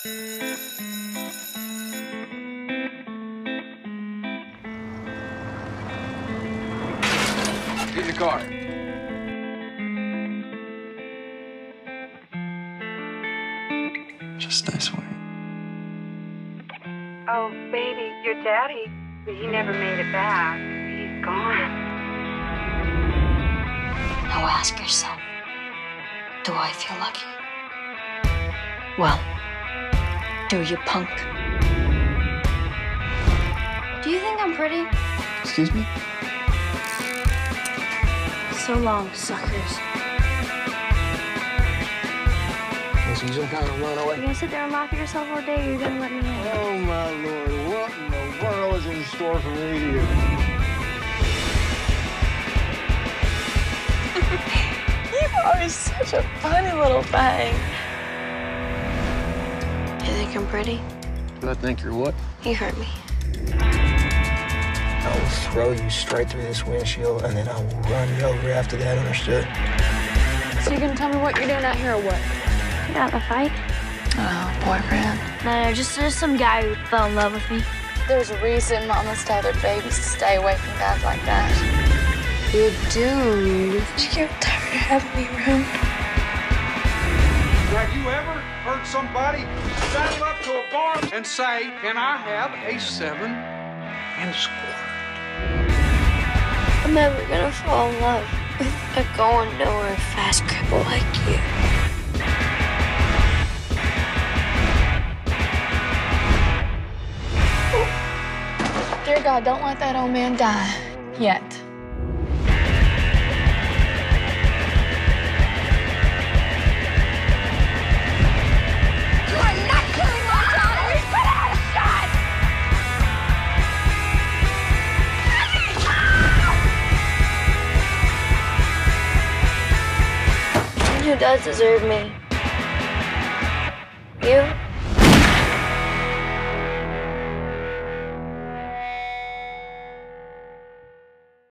Get in the car. Just this way. Oh, baby, your daddy, he never made it back. He's gone. Now ask yourself, do I feel lucky? Well, do you, punk? Do you think I'm pretty? Excuse me? So long, suckers. Was he some kind of runaway? You gonna sit there and laugh at yourself all day, or you gonna let me in? Oh, my Lord. What in the world is in store for me here? You are such a funny little thing. You think I'm pretty? I think you're what? You hurt me. I will throw you straight through this windshield, and then I will run you over after that, understood? So you're gonna tell me what you're doing out here or what? You got in a fight? Oh, boyfriend. No, just some guy who fell in love with me. There's a reason mamas tell their babies to stay away from guys like that. You do. You get tired of having me around. Have you ever heard somebody stand up to a bar and say, "Can I have a 7 and a square?" I'm never gonna fall in love with a going nowhere fast cripple like you. Dear God, don't let that old man die yet. You are not killing my daughter! He's put out a shot! Who does deserve me? You?